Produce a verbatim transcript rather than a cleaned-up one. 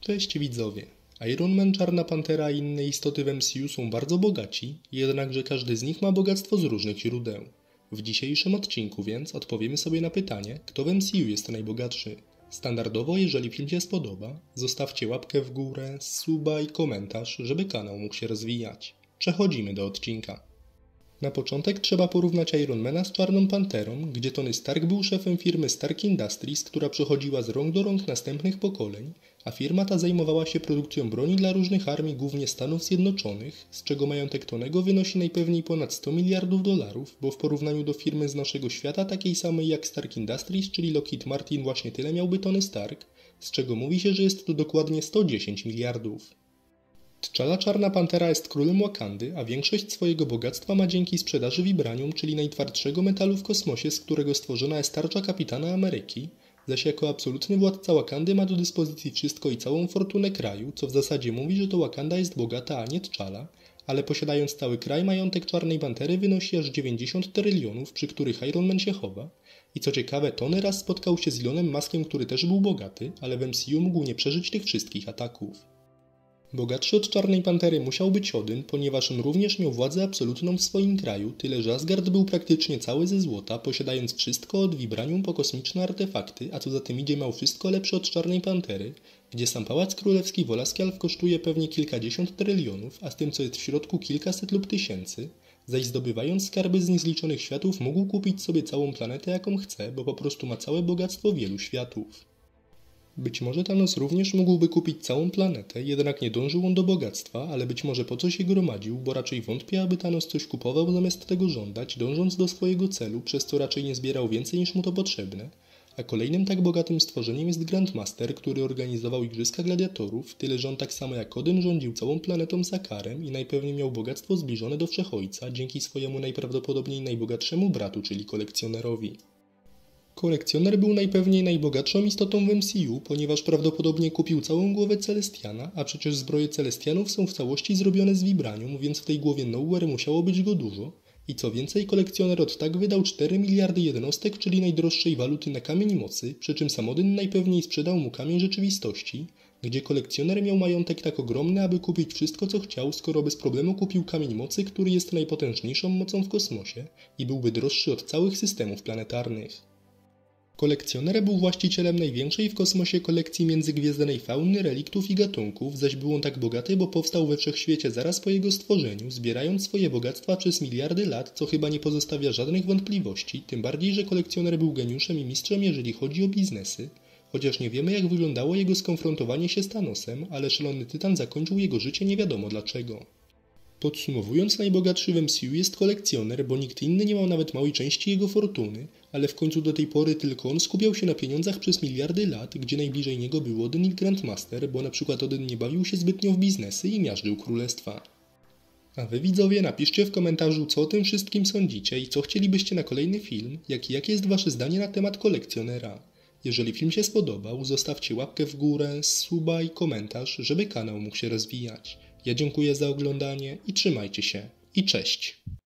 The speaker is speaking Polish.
Cześć widzowie. Iron Man, Czarna Pantera i inne istoty w M C U są bardzo bogaci, jednakże każdy z nich ma bogactwo z różnych źródeł. W dzisiejszym odcinku więc odpowiemy sobie na pytanie, kto w M C U jest najbogatszy. Standardowo, jeżeli film się spodoba, zostawcie łapkę w górę, suba i komentarz, żeby kanał mógł się rozwijać. Przechodzimy do odcinka. Na początek trzeba porównać Ironmana z Czarną Panterą, gdzie Tony Stark był szefem firmy Stark Industries, która przechodziła z rąk do rąk następnych pokoleń, a firma ta zajmowała się produkcją broni dla różnych armii, głównie Stanów Zjednoczonych, z czego majątek Tonego wynosi najpewniej ponad sto miliardów dolarów, bo w porównaniu do firmy z naszego świata, takiej samej jak Stark Industries, czyli Lockheed Martin, właśnie tyle miałby Tony Stark, z czego mówi się, że jest to dokładnie sto dziesięć miliardów. T'Challa Czarna Pantera jest królem Wakandy, a większość swojego bogactwa ma dzięki sprzedaży vibranium, czyli najtwardszego metalu w kosmosie, z którego stworzona jest tarcza Kapitana Ameryki, zaś jako absolutny władca Wakandy ma do dyspozycji wszystko i całą fortunę kraju, co w zasadzie mówi, że to Wakanda jest bogata, a nie T'Challa, ale posiadając cały kraj, majątek Czarnej Pantery wynosi aż dziewięćdziesiąt trylionów, przy których Iron Man się chowa. I co ciekawe, Tony raz spotkał się z Elonem Muskiem, który też był bogaty, ale w M C U mógł nie przeżyć tych wszystkich ataków. Bogatszy od Czarnej Pantery musiał być Odyn, ponieważ on również miał władzę absolutną w swoim kraju, tyle że Asgard był praktycznie cały ze złota, posiadając wszystko od vibranium po kosmiczne artefakty, a co za tym idzie miał wszystko lepsze od Czarnej Pantery, gdzie sam Pałac Królewski w Olaskialf kosztuje pewnie kilkadziesiąt trylionów, a z tym co jest w środku kilkaset lub tysięcy, zaś zdobywając skarby z niezliczonych światów mógł kupić sobie całą planetę jaką chce, bo po prostu ma całe bogactwo wielu światów. Być może Thanos również mógłby kupić całą planetę, jednak nie dążył on do bogactwa, ale być może po coś je gromadził, bo raczej wątpię, aby Thanos coś kupował zamiast tego żądać, dążąc do swojego celu, przez co raczej nie zbierał więcej niż mu to potrzebne. A kolejnym tak bogatym stworzeniem jest Grandmaster, który organizował Igrzyska Gladiatorów, tyle że on tak samo jak Odyn rządził całą planetą Sakarem i najpewniej miał bogactwo zbliżone do Wszechojca dzięki swojemu najprawdopodobniej najbogatszemu bratu, czyli Kolekcjonerowi. Kolekcjoner był najpewniej najbogatszą istotą w M C U, ponieważ prawdopodobnie kupił całą głowę Celestiana, a przecież zbroje Celestianów są w całości zrobione z vibranium, więc w tej głowie Nowhere musiało być go dużo. I co więcej, Kolekcjoner od tak wydał cztery miliardy jednostek, czyli najdroższej waluty na kamień mocy, przy czym sam Odyn najpewniej sprzedał mu kamień rzeczywistości, gdzie Kolekcjoner miał majątek tak ogromny, aby kupić wszystko co chciał, skoro bez problemu kupił kamień mocy, który jest najpotężniejszą mocą w kosmosie i byłby droższy od całych systemów planetarnych. Kolekcjoner był właścicielem największej w kosmosie kolekcji międzygwiezdnej fauny, reliktów i gatunków, zaś był on tak bogaty, bo powstał we wszechświecie zaraz po jego stworzeniu, zbierając swoje bogactwa przez miliardy lat, co chyba nie pozostawia żadnych wątpliwości, tym bardziej, że kolekcjoner był geniuszem i mistrzem, jeżeli chodzi o biznesy, chociaż nie wiemy jak wyglądało jego skonfrontowanie się z Thanosem, ale szalony tytan zakończył jego życie nie wiadomo dlaczego. Podsumowując, najbogatszy w M C U jest Kolekcjoner, bo nikt inny nie miał nawet małej części jego fortuny, ale w końcu do tej pory tylko on skupiał się na pieniądzach przez miliardy lat, gdzie najbliżej niego był Odyn i Grandmaster, bo na przykład Odyn nie bawił się zbytnio w biznesy i miażdżył królestwa. A wy widzowie napiszcie w komentarzu co o tym wszystkim sądzicie i co chcielibyście na kolejny film, jak i jakie jest wasze zdanie na temat Kolekcjonera. Jeżeli film się spodobał, zostawcie łapkę w górę, suba i komentarz, żeby kanał mógł się rozwijać. Ja dziękuję za oglądanie i trzymajcie się. I cześć!